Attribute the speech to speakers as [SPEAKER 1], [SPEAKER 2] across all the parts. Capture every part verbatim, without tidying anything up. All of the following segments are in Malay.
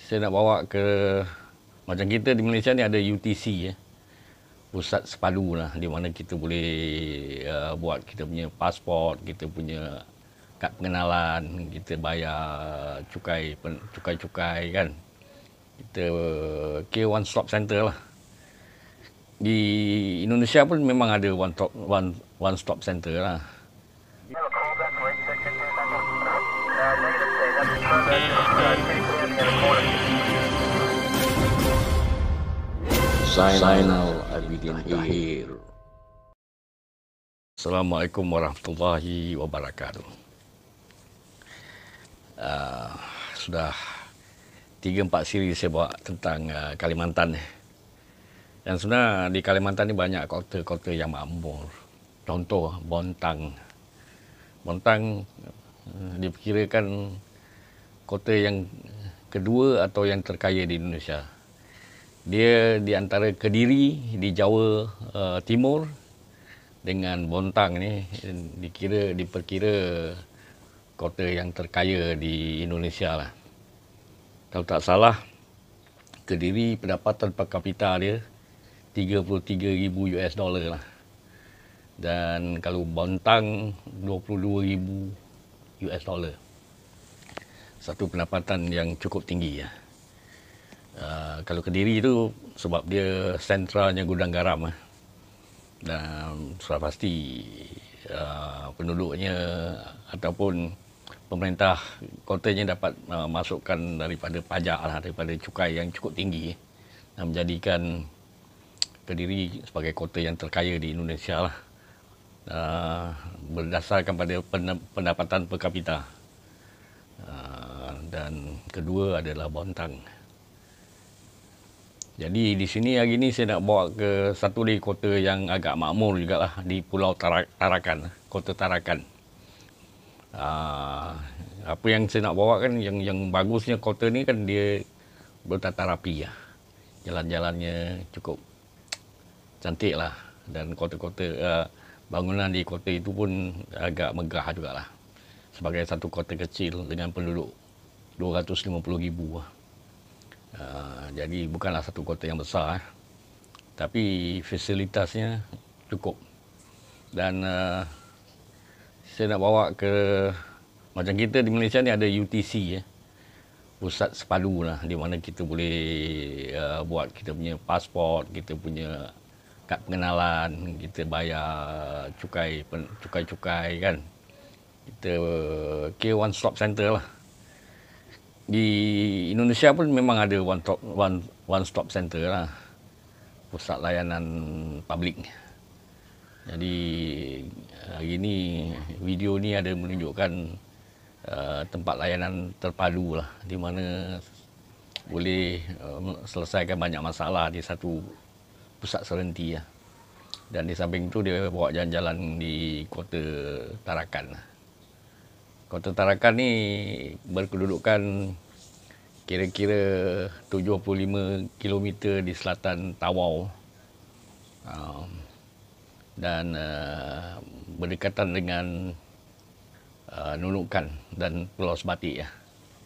[SPEAKER 1] saya nak bawa ke, macam kita di Malaysia ni ada U T C ya, pusat sepadu lah, di mana kita boleh uh, buat kita punya pasport, kita punya kad pengenalan, kita bayar cukai cukai-cukai kan. Kita kira one stop center lah. Di Indonesia pun memang ada one stop one one stop center lah. Zainal Abidin Akhir. Assalamualaikum warahmatullahi wabarakatuh. Uh, sudah tiga empat siri saya bawa tentang uh, Kalimantan. Dan sebenarnya di Kalimantan ni banyak kota-kota yang makmur. Contoh Bontang. Bontang uh, diperkirakan kota yang kedua atau yang terkaya di Indonesia. Dia di antara Kediri di Jawa uh, Timur dengan Bontang ni dikira diperkira kota yang terkaya di Indonesia lah. Kalau tak salah, Kediri pendapatan per kapita dia tiga puluh tiga ribu US dollar lah. Dan kalau Bontang dua puluh dua ribu US dollar. Satu pendapatan yang cukup tinggi ya. Uh, kalau Kediri itu sebab dia sentralnya gudang garam eh. Dan sudah pasti uh, penduduknya ataupun pemerintah kotanya dapat uh, masukkan daripada pajak lah, daripada cukai yang cukup tinggi eh, dan menjadikan Kediri sebagai kota yang terkaya di Indonesia lah, uh, berdasarkan pada pendapatan per kapita. Uh, dan kedua adalah Bontang. Jadi di sini hari ini saya nak bawa ke satu lagi kota yang agak makmur jugalah, di Pulau Tarakan, Kota Tarakan. Uh, apa yang saya nak bawa kan, yang yang bagusnya kota ni kan dia bertata rapi ya. Jalan-jalannya cukup cantik lah, dan kota-kota uh, bangunan di kota itu pun agak megah jugalah. Sebagai satu kota kecil dengan penduduk dua ratus lima puluh ribu lah. Uh, jadi bukanlah satu kota yang besar, eh. Tapi fasilitasnya cukup. Dan uh, saya nak bawa ke, macam kita di Malaysia ni ada U T C ya, pusat sepadu lah, di mana kita boleh uh, buat kita punya pasport, kita punya kad pengenalan, kita bayar cukai cukai-cukai kan. Kita uh, kira one stop center lah. Di Indonesia pun memang ada one stop one one stop center lah, pusat layanan publik. Jadi hari ini video ni ada menunjukkan uh, tempat layanan terpadu lah, di mana boleh uh, selesaikan banyak masalah di satu pusat serenti lah. Dan di samping tu dia bawa jalan-jalan di Kota Tarakan. Kota Tarakan ni berkedudukan kira-kira tujuh puluh lima kilometer di selatan Tawau. Um, dan uh, berdekatan dengan uh, Nunukan dan Pulau Sebatik ya.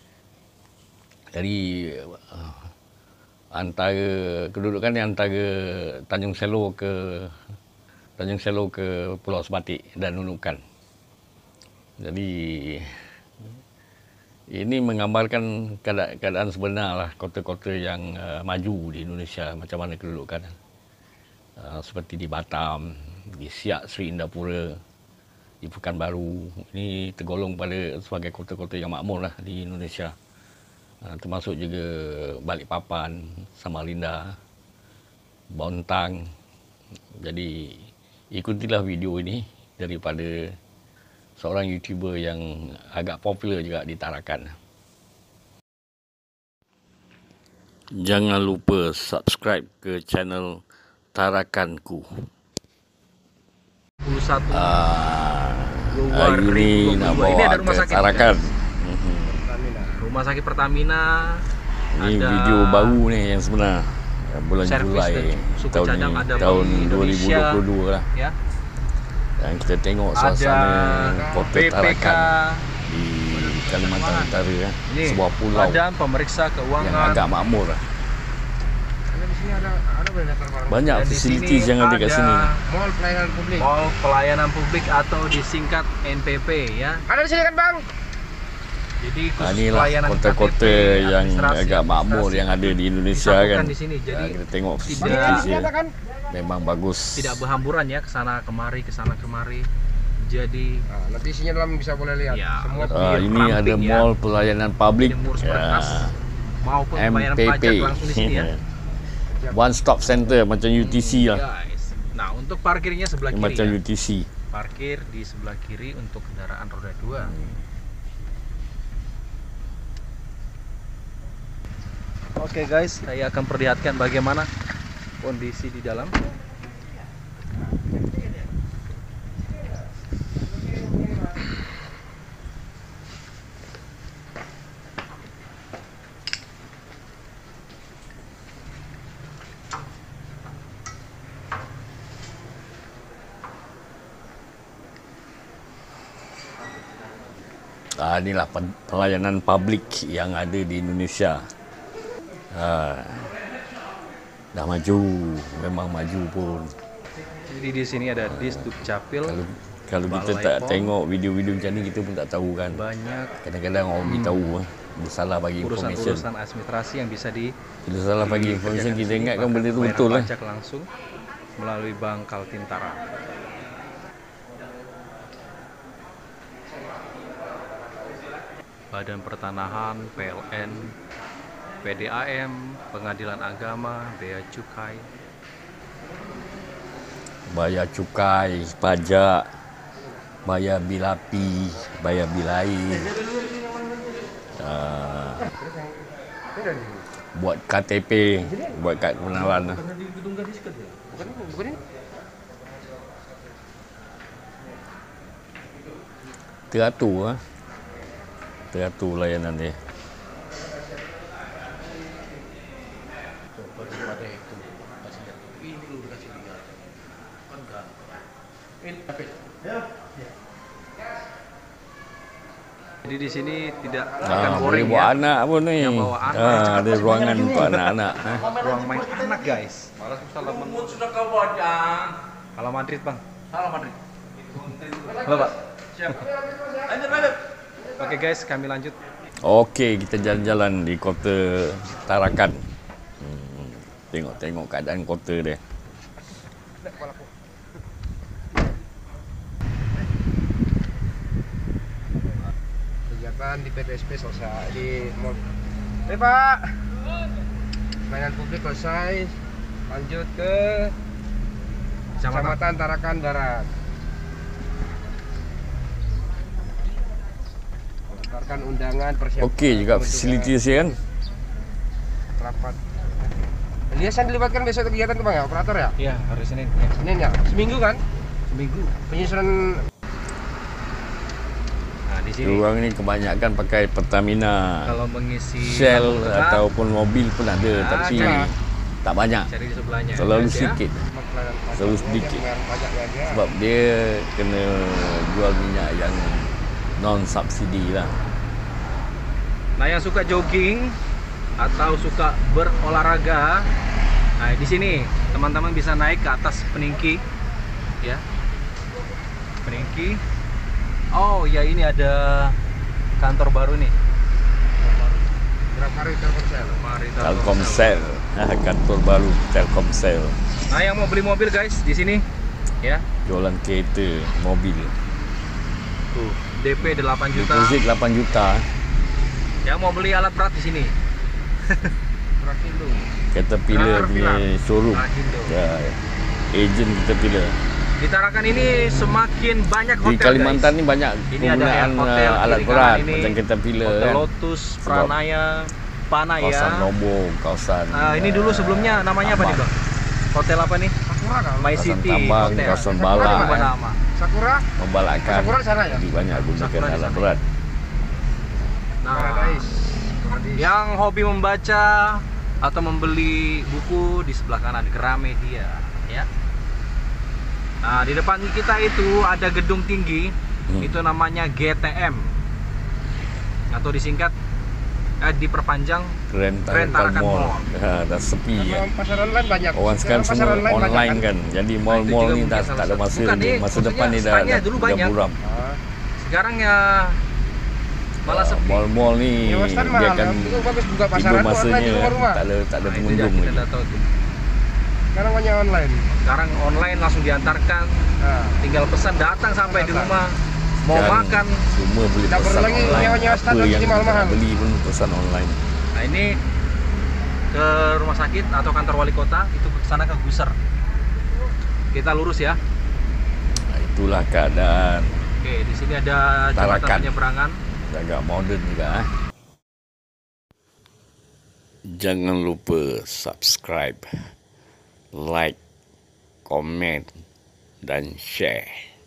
[SPEAKER 1] Jadi uh, antara kedudukan ni antara Tanjung Selor ke Tanjung Selor ke Pulau Sebatik dan Nunukan. Jadi ini menggambarkan keadaan, keadaan sebenar lah kota-kota yang uh, maju di Indonesia, macam mana kedudukan. Uh, seperti di Batam, di Siak Seri Indapura, di Pekanbaru. Ini tergolong pada sebagai kota-kota yang makmur lah di Indonesia. Uh, termasuk juga Balikpapan, Samarinda, Bontang. Jadi ikutilah video ini daripada seorang YouTuber yang agak popular juga di Tarakan. Jangan lupa subscribe ke channel Tarakanku. Uh, hari ini nak bawa
[SPEAKER 2] ini ada rumah
[SPEAKER 1] ke
[SPEAKER 2] sakit,
[SPEAKER 1] Tarakan.
[SPEAKER 2] Pertamina. Rumah sakit Pertamina.
[SPEAKER 1] Ini
[SPEAKER 2] ada
[SPEAKER 1] video baru ni yang sebenar. Bulan Julai tahun
[SPEAKER 2] cadang,
[SPEAKER 1] ini,
[SPEAKER 2] ada
[SPEAKER 1] tahun dua ribu dua puluh dua lah.
[SPEAKER 2] Ya.
[SPEAKER 1] Dan kita tengok suasana Kota Tarakan di Kalimantan Utara ya.
[SPEAKER 2] Ini
[SPEAKER 1] Sebuah pulau
[SPEAKER 2] Badan Pemeriksa Keuangan
[SPEAKER 1] yang agak makmur lah.
[SPEAKER 3] Di sini ada ada barang.
[SPEAKER 1] Banyak
[SPEAKER 2] Dan di
[SPEAKER 1] facilities
[SPEAKER 2] sini
[SPEAKER 1] yang ada kat
[SPEAKER 2] ada
[SPEAKER 1] sini.
[SPEAKER 3] Mall pelayanan publik.
[SPEAKER 2] Mall Pelayanan Publik atau disingkat N P P ya.
[SPEAKER 3] Ada di sini kan, Bang?
[SPEAKER 2] Jadi
[SPEAKER 1] Nah,
[SPEAKER 2] khusus
[SPEAKER 1] inilah
[SPEAKER 2] pelayanan
[SPEAKER 1] kota-kota
[SPEAKER 2] K T P,
[SPEAKER 1] yang
[SPEAKER 2] administrasi,
[SPEAKER 1] agak makmur
[SPEAKER 2] administrasi
[SPEAKER 1] yang ada di Indonesia
[SPEAKER 2] disatukan
[SPEAKER 1] kan.
[SPEAKER 2] di sini. Jadi
[SPEAKER 1] Nah, kita tengok
[SPEAKER 2] tidak-
[SPEAKER 1] facilities dia.
[SPEAKER 3] Ternyata kan
[SPEAKER 1] Memang bagus.
[SPEAKER 2] tidak berhamburan ya ke sana kemari ke sana kemari. Jadi
[SPEAKER 3] nah, nanti isinya dalam bisa boleh lihat.
[SPEAKER 2] Ya,
[SPEAKER 3] Semua
[SPEAKER 2] betul.
[SPEAKER 1] Ah,
[SPEAKER 2] Biar
[SPEAKER 1] ini ada
[SPEAKER 2] ramping ya.
[SPEAKER 1] mall pelayanan publik.
[SPEAKER 2] Ini ngurus
[SPEAKER 1] Ya.
[SPEAKER 2] berkas maupun
[SPEAKER 1] M
[SPEAKER 2] pembayaran
[SPEAKER 1] P P.
[SPEAKER 2] pajak langsung di sini ya.
[SPEAKER 1] One stop center macam U T C lah.
[SPEAKER 2] Guys. Nah, untuk parkirnya sebelah kiri
[SPEAKER 1] Macam
[SPEAKER 2] ya.
[SPEAKER 1] U T C.
[SPEAKER 2] Parkir di sebelah kiri untuk kendaraan roda dua. Oke guys, saya akan perlihatkan bagaimana kondisi di dalam.
[SPEAKER 1] Ah, inilah pen- pelayanan publik yang ada di Indonesia. Ah, dah maju, memang maju pun.
[SPEAKER 2] Jadi di sini ada Disdukcapil,
[SPEAKER 1] Kalau kalau kita
[SPEAKER 2] Balai
[SPEAKER 1] tak
[SPEAKER 2] Pom.
[SPEAKER 1] tengok video-video macam ni kita pun tak tahu kan.
[SPEAKER 2] banyak
[SPEAKER 1] Kadang-kadang orang beritahu ah, dia salah bagi information.
[SPEAKER 2] urusan-urusan administrasi yang bisa di
[SPEAKER 1] Bila salah bagi information kita
[SPEAKER 2] dikerjakan di
[SPEAKER 1] ingatkan
[SPEAKER 2] sini,
[SPEAKER 1] benda tu
[SPEAKER 2] bahkan
[SPEAKER 1] betul lah.
[SPEAKER 2] pajak langsung melalui Bank Kaltintara. Badan Pertanahan, P L N, P D A M, Pengadilan Agama, Bea Cukai.
[SPEAKER 1] Bayar cukai, pajak, bayar bil api, bayar bil air. Ah, buat K T P, buat kad kebenaran lah.
[SPEAKER 3] Bukan bukan ini.
[SPEAKER 1] Teratur lah. Teratur layanan dia.
[SPEAKER 2] Jadi di sini tidak akan
[SPEAKER 1] Ah, boleh
[SPEAKER 2] boring
[SPEAKER 1] bawa
[SPEAKER 2] ya.
[SPEAKER 1] anak pun ni.
[SPEAKER 2] Yang bawa anak,
[SPEAKER 1] Ah,
[SPEAKER 2] cepat
[SPEAKER 1] ada ruangan untuk anak-anak. Eh.
[SPEAKER 2] Ruang main anak guys. Malas salah
[SPEAKER 4] Sudah kau bajang.
[SPEAKER 2] Kalau Madrid bang.
[SPEAKER 4] Salah Madrid.
[SPEAKER 2] Halo pak.
[SPEAKER 4] Siap. Lanjut lanjut.
[SPEAKER 2] Oke guys, kami lanjut.
[SPEAKER 1] Okey, kita jalan-jalan di kota Tarakan. Hmm, tengok-tengok keadaan kota dia.
[SPEAKER 3] Kegiatan di P T S P selesai di mall. Eh Pak, pelayanan publik selesai. Lanjut ke Kecamatan Tarakan Barat. Mengantarkan undangan persiapan.
[SPEAKER 1] Okey juga facilities dia kan.
[SPEAKER 3] Rapat. Elias yang dilibatkan besok kegiatan tuh Bang ya, operator ya?
[SPEAKER 2] Iya, hari Senin. Ya.
[SPEAKER 3] Senin ya? Seminggu kan?
[SPEAKER 2] Seminggu.
[SPEAKER 3] Penyusunan
[SPEAKER 2] Nah di sini
[SPEAKER 1] Diorang ni kebanyakan pakai Pertamina,
[SPEAKER 2] kalau mengisi
[SPEAKER 1] Shell
[SPEAKER 2] lampu tetap,
[SPEAKER 1] ataupun mobil pun ada
[SPEAKER 2] Ada.
[SPEAKER 1] tapi tak banyak.
[SPEAKER 2] cari di sebelahnya.
[SPEAKER 1] Terlalu
[SPEAKER 2] guys, ya.
[SPEAKER 1] sikit.
[SPEAKER 3] pelayanan pajak,
[SPEAKER 1] Terlalu
[SPEAKER 3] dia
[SPEAKER 1] sedikit.
[SPEAKER 3] bayar pajaknya aja.
[SPEAKER 1] Sebab dia kena jual minyak yang non subsidi lah.
[SPEAKER 2] Nah yang suka jogging atau suka berolahraga, nah di sini teman-teman bisa naik ke atas peningki, ya. Peningki. Oh ya ini ada kantor baru nih.
[SPEAKER 3] Berapa hari Telkomsel?
[SPEAKER 2] Mari
[SPEAKER 1] Telkomsel, ah, kantor baru Telkomsel.
[SPEAKER 2] Nah yang mau beli mobil guys di sini, ya.
[SPEAKER 1] Jualan kereta, mobil.
[SPEAKER 2] Tuh D P delapan juta.
[SPEAKER 1] Deposit lapan juta.
[SPEAKER 2] Yang mau beli alat berat di sini.
[SPEAKER 3] Rakindo.
[SPEAKER 1] Caterpillar punya showroom.
[SPEAKER 2] Rakindo.
[SPEAKER 1] Ya, agent Caterpillar.
[SPEAKER 2] Di Tarakan ini semakin banyak
[SPEAKER 1] Di
[SPEAKER 2] hotel
[SPEAKER 1] Kalimantan
[SPEAKER 2] guys.
[SPEAKER 1] ni banyak
[SPEAKER 2] Ini ada
[SPEAKER 1] penggunaan
[SPEAKER 2] hotel
[SPEAKER 1] uh, alat
[SPEAKER 2] kiri
[SPEAKER 1] berat
[SPEAKER 2] kanan ini,
[SPEAKER 1] macam Caterpillar
[SPEAKER 2] Hotel
[SPEAKER 1] kan.
[SPEAKER 2] Lotus,
[SPEAKER 1] Sebab
[SPEAKER 2] Pranaya, Panaya.
[SPEAKER 1] Kawasan Lombok, kawasan
[SPEAKER 2] Ah, ini dulu
[SPEAKER 1] uh,
[SPEAKER 2] sebelumnya namanya apa nih
[SPEAKER 1] Tambang.
[SPEAKER 2] bang? Hotel apa nih?
[SPEAKER 3] Sakura kan?
[SPEAKER 2] My
[SPEAKER 1] Kawasan
[SPEAKER 2] City
[SPEAKER 1] Tambang,
[SPEAKER 2] Hotel.
[SPEAKER 1] kawasan
[SPEAKER 2] Sakura
[SPEAKER 1] Balak,
[SPEAKER 2] di mana
[SPEAKER 1] kan.
[SPEAKER 2] nama?
[SPEAKER 3] Sakura?
[SPEAKER 1] Membalakan.
[SPEAKER 3] Sakura di sana ya?
[SPEAKER 1] Jadi banyak gunakan
[SPEAKER 2] Sakura di
[SPEAKER 1] alat
[SPEAKER 2] sana.
[SPEAKER 1] berat.
[SPEAKER 2] Nah,
[SPEAKER 3] Paradise. Paradise.
[SPEAKER 2] yang hobi membaca atau membeli buku di sebelah kanan Gramedia, ya. Nah, di depan kita itu ada gedung tinggi,
[SPEAKER 1] Hmm.
[SPEAKER 2] itu namanya G T M. atau disingkat eh, diperpanjang
[SPEAKER 1] Grand
[SPEAKER 2] Grand
[SPEAKER 1] Tarakan
[SPEAKER 2] Tarakan
[SPEAKER 1] Mall.
[SPEAKER 2] Mall.
[SPEAKER 1] Ha, dah sepi ya.
[SPEAKER 3] Kalau pasar online banyak.
[SPEAKER 1] Orang sekarang
[SPEAKER 3] pasar
[SPEAKER 1] semua
[SPEAKER 3] online banyak
[SPEAKER 1] online kan. Jadi mall-mall
[SPEAKER 2] juga
[SPEAKER 1] ni
[SPEAKER 2] mungkin
[SPEAKER 1] dah
[SPEAKER 2] salah
[SPEAKER 1] tak ada
[SPEAKER 2] satu.
[SPEAKER 1] masa
[SPEAKER 2] Bukan,
[SPEAKER 1] ni.
[SPEAKER 2] ni
[SPEAKER 1] Masa
[SPEAKER 2] maksudnya
[SPEAKER 1] depan ni dah
[SPEAKER 2] style-nya
[SPEAKER 1] dah,
[SPEAKER 2] dulu
[SPEAKER 1] dah
[SPEAKER 2] banyak.
[SPEAKER 1] buram.
[SPEAKER 3] Ah,
[SPEAKER 2] Sekarang ya malah
[SPEAKER 1] Ah,
[SPEAKER 2] sepi.
[SPEAKER 1] Mall-mall ni
[SPEAKER 3] ya Western
[SPEAKER 1] dia
[SPEAKER 3] mahal.
[SPEAKER 1] akan
[SPEAKER 3] Itu bagus buka
[SPEAKER 1] tiba
[SPEAKER 3] pasaran online
[SPEAKER 1] masanya
[SPEAKER 3] di rumah-rumah.
[SPEAKER 1] tak ada tak ada
[SPEAKER 2] Nah, itu
[SPEAKER 1] pengunjung
[SPEAKER 2] dia, kita
[SPEAKER 1] lagi.
[SPEAKER 2] dah tahu tuh.
[SPEAKER 3] Sekarang banyak online.
[SPEAKER 2] Sekarang online langsung diantarkan,
[SPEAKER 3] Nah,
[SPEAKER 2] tinggal pesan datang sampai di
[SPEAKER 3] Datang.
[SPEAKER 2] rumah. Mau
[SPEAKER 1] Sekarang
[SPEAKER 2] makan.
[SPEAKER 1] semua boleh
[SPEAKER 3] Tak perlu
[SPEAKER 1] pesan
[SPEAKER 3] lagi
[SPEAKER 1] online.
[SPEAKER 3] nyawa-nyawa stand
[SPEAKER 1] Apa
[SPEAKER 3] lagi
[SPEAKER 1] yang
[SPEAKER 3] di
[SPEAKER 1] kita
[SPEAKER 3] mahal-mahal.
[SPEAKER 1] nak beli pun pesan online.
[SPEAKER 2] Nah, ini ke rumah sakit atau kantor wali kota, itu ke sana ke Guser. Kita lurus ya.
[SPEAKER 1] Nah, itulah keadaan.
[SPEAKER 2] Oke, di sini ada jembatan
[SPEAKER 1] Tarakan.
[SPEAKER 2] penyeberangan.
[SPEAKER 1] Agak moden juga eh. Jangan lupa subscribe, like, komen dan share.